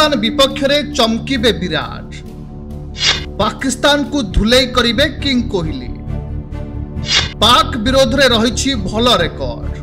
पाकिस्तान विपक्ष में चमकीबे विराट। पाकिस्तान को धुलाई करिबे किंग कोहली। पाक विरोध में रही भल रेकर्ड।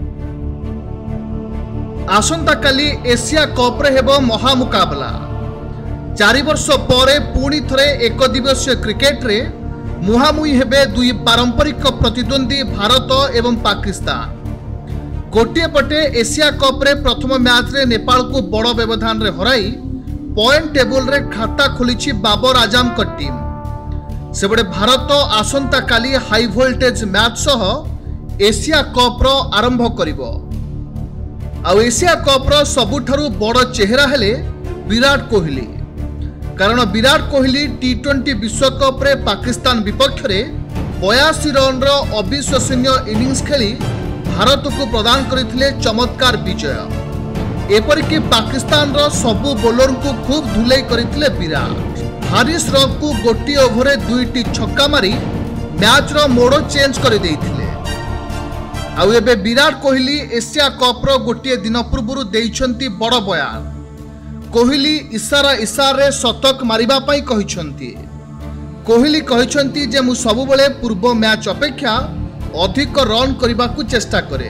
आसंता काली एशिया कप रे हेबो महामुकाबला। 4 वर्ष पर पुणी थरे एक दिवसीय क्रिकेट रे मुहामुही हेबे दुई पारंपरिक प्रतिद्वंदी भारत एवं पाकिस्तान। गोटे पटे एशिया कप रे प्रथम मैच रे नेपाल को बड़ व्यवधान रे हराई पॉइंट टेबल रे खाता खोली बाबर आजम का टीम। सेबडे भारत आसंता काली हाई वोल्टेज मैच सह एशिया कप रो आरंभ करिवो। आ एशिया कप रो सबुठारु बड़ चेहरा हेले विराट कोहली। कारण विराट कोहली टी20 विश्वकप रे पाकिस्तान विपक्ष रे 82 रन रो अविश्वसनीय इनिंग्स खेली भारत को प्रदान करथिले चमत्कार विजय। एपरिक पाकिस्तान रो सबु बोलर को खूब धुलाई करथिले विराट। हारिस रफ को गोटी ओभर 2टी छक्का मारी मैच रो मोड़ चेंज कर देथिले। आउ एबे विराट कोहली एशिया कप रो गोटे दिन पूर्व देइछंती बड़ बयान। कोहली इशारा इशारे शतक मारिबा पई कहिछंती। कोहली कहिछंती जे मु सबुबेले पूर्व मैच अपेक्षा अधिक रन करने को चेष्टा करे।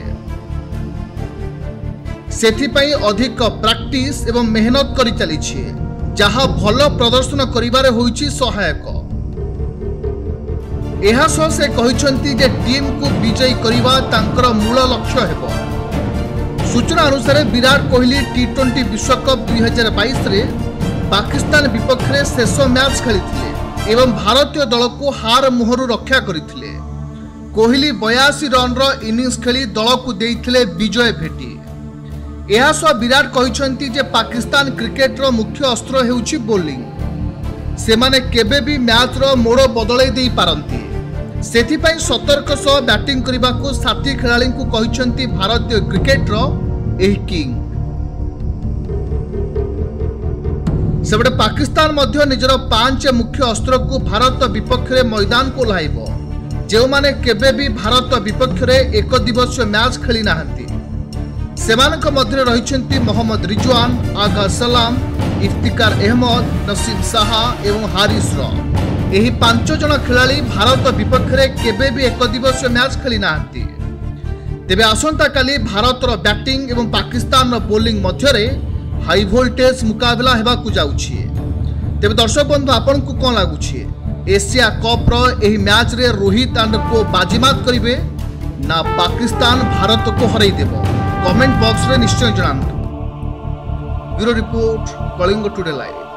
सेथिपाई अधिक प्रैक्टिस एवं मेहनत करी चलीछि जहाँ भल प्रदर्शन करिबारे होइछि सहायक। एहा सह से कहिछंती जे टीम को विजयी करिबा तांकर मूल लक्ष्य हेबो। सूचना अनुसार विराट कोहली टी20 विश्वकप 2022 रे पाकिस्तान विपक्ष में शेष मैच खेलिथिले एवं भारतीय दल को हार मुहरु रक्षा करथिले। कोहली 82 रन रो इनिंग्स खेली दल को देइथिले विजय भेटी। एहा सह विराट कहिछंती जे पाकिस्तान क्रिकेट रो मुख्य अस्त्र हेउछि बोलिंग। सेमाने केबे भी मैच रो मोड़ बदलै देई पारंती। सेथिपाई सतर्क सह बैटिंग करबा को साथी खेलाड़ी को कहिछंती भारतीय क्रिकेट रो एही किंग। सेबडे पाकिस्तान मध्य निजर 5 मुख्य अस्त्र को भारत विपक्ष रे मैदान को लाइबो। जो माने केबे भी भारत विपक्ष रे एक दिवसीय मैच खेली नाहंती। सेमानक मध्य रहिछंती मोहम्मद रिजवान, आगा सलाम, इफ्तिकार अहमद, नसीम शाह एवं हारिस रफ। एही 5 जन खिलाड़ी भारत विपक्ष रे केबे भी एक दिवसीय मैच खेली नाहंती। तेबे आसंता काली भारत रो बैटिंग एवं पाकिस्तान रो बोलिंग मध्य रे हाई वोल्टेज मुकाबला हेबा को जाउछि। तेबे दर्शक बंधु आपन को कोन लागुछि? एशिया कप रो एही मैच रे रोहित एंड को बाजीमात करिवे ना पाकिस्तान भारत को हराई देबो? कमेंट बॉक्स रे निश्चय जणांतु। Bureau report, Kalinga today live.